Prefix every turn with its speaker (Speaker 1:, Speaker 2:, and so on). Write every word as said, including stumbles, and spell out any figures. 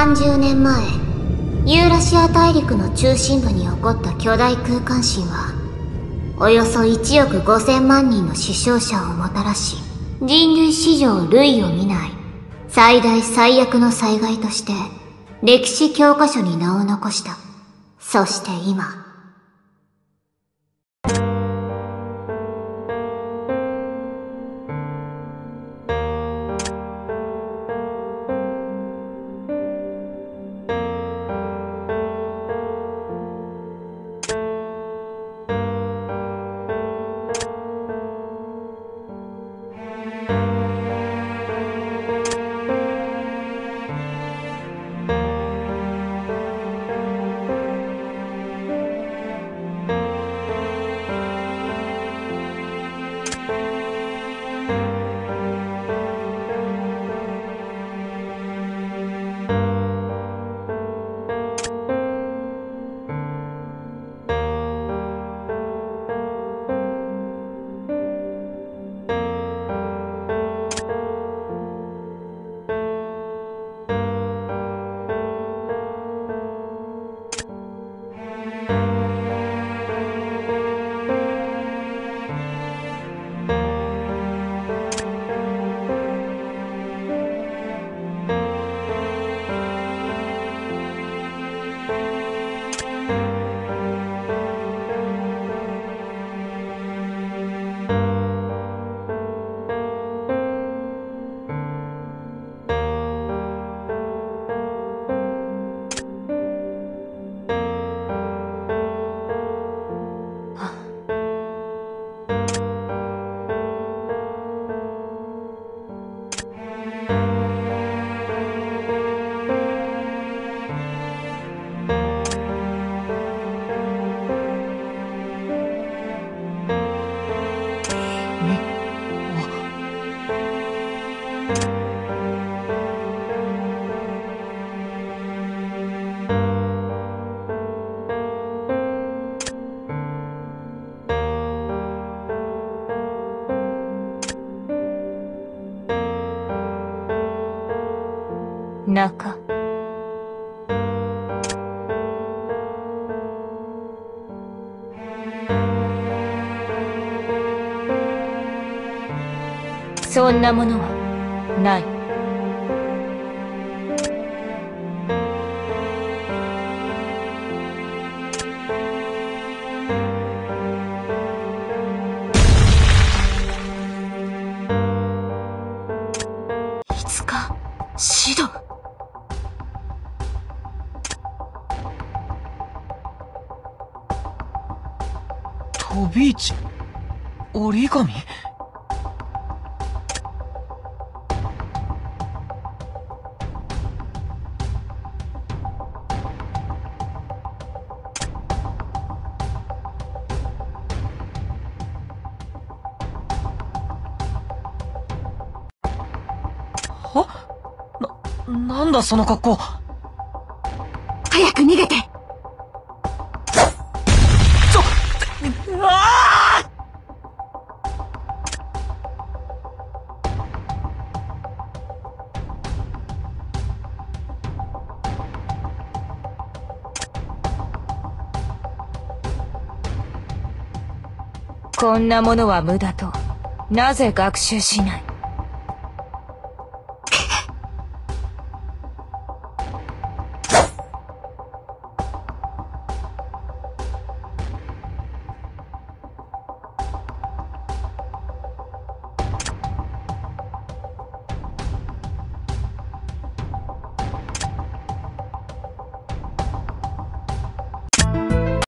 Speaker 1: さんじゅうねんまえ、ユーラシア大陸の中心部に起こった巨大空間震は、およそいちおくごせんまんにんの死傷者をもたらし、人類史上類を見ない最大最悪の災害として、歴史教科書に名を残した。そして今、中。そんなものはない。いつかシド。
Speaker 2: 飛び市折り紙。な、なんだその格好。
Speaker 1: 早く逃げて。
Speaker 2: ちょ、ああ！
Speaker 3: こんなものは無駄と、なぜ学習しない？